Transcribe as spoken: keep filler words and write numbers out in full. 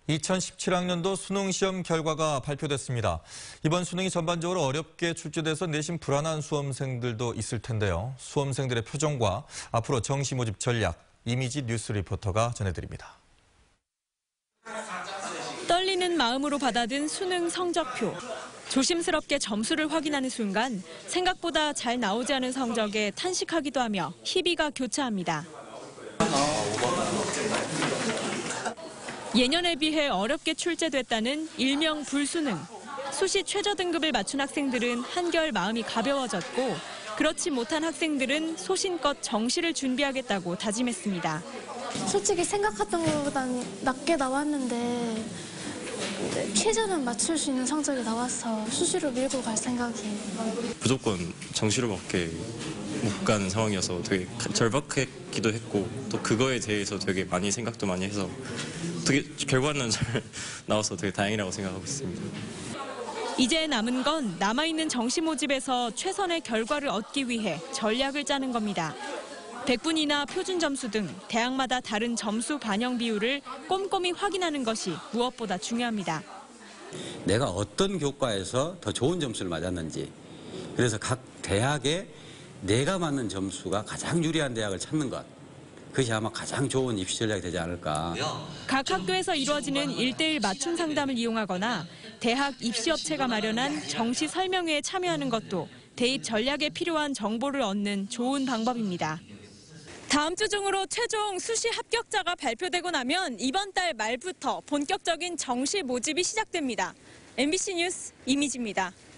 이천십칠 학년도 수능 시험 결과가 발표됐습니다. 이번 수능이 전반적으로 어렵게 출제돼서 내심 불안한 수험생들도 있을 텐데요. 수험생들의 표정과 앞으로 정시 모집 전략, 이미지 뉴스 리포터가 전해드립니다. 떨리는 마음으로 받아든 수능 성적표. 조심스럽게 점수를 확인하는 순간 생각보다 잘 나오지 않은 성적에 탄식하기도 하며 희비가 교차합니다. 예년에 비해 어렵게 출제됐다는 일명 불수능. 수시 최저 등급을 맞춘 학생들은 한결 마음이 가벼워졌고 그렇지 못한 학생들은 소신껏 정시를 준비하겠다고 다짐했습니다. 솔직히 생각했던 것보다는 낮게 나왔는데 최저는 맞출 수 있는 성적이 나와서 수시로 밀고 갈 생각이에요. 무조건 정시로밖에 못 가는 상황이어서 되게 절박했기도 했고 또 그거에 대해서 되게 많이 생각도 많이 해서 되게 결과는 잘 나와서 되게 다행이라고 생각하고 있습니다. 이제 남은 건 남아있는 정시 모집에서 최선의 결과를 얻기 위해 전략을 짜는 겁니다. 백분위나 표준 점수 등 대학마다 다른 점수 반영 비율을 꼼꼼히 확인하는 것이 무엇보다 중요합니다. 내가 어떤 교과에서 더 좋은 점수를 맞았는지, 그래서 각 대학에 내가 맞는 점수가 가장 유리한 대학을 찾는 것. 그것이 아마 가장 좋은 입시 전략이 되지 않을까. 각 학교에서 이루어지는 일대일 맞춤 상담을 이용하거나 대학 입시업체가 마련한 정시 설명회에 참여하는 것도 대입 전략에 필요한 정보를 얻는 좋은 방법입니다. 다음 주 중으로 최종 수시 합격자가 발표되고 나면 이번 달 말부터 본격적인 정시 모집이 시작됩니다. 엠비씨 뉴스 이미지입니다.